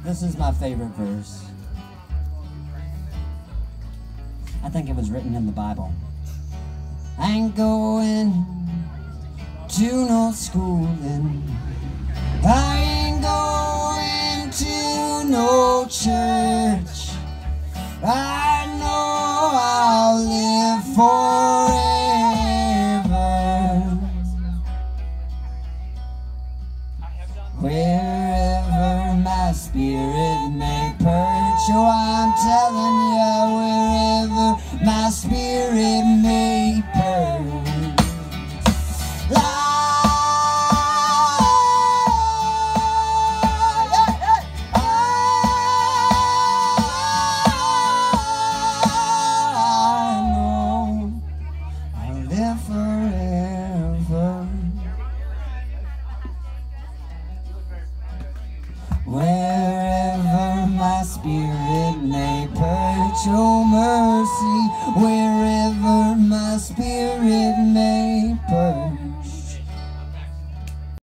This is my favorite verse. I think it was written in the Bible. I ain't going to no schooling. I ain't going to no church. I know I'll live forever wherever my spirit may perch. Oh, I'm telling you, wherever my spirit may perch. Wherever my spirit may perch, oh mercy, wherever my spirit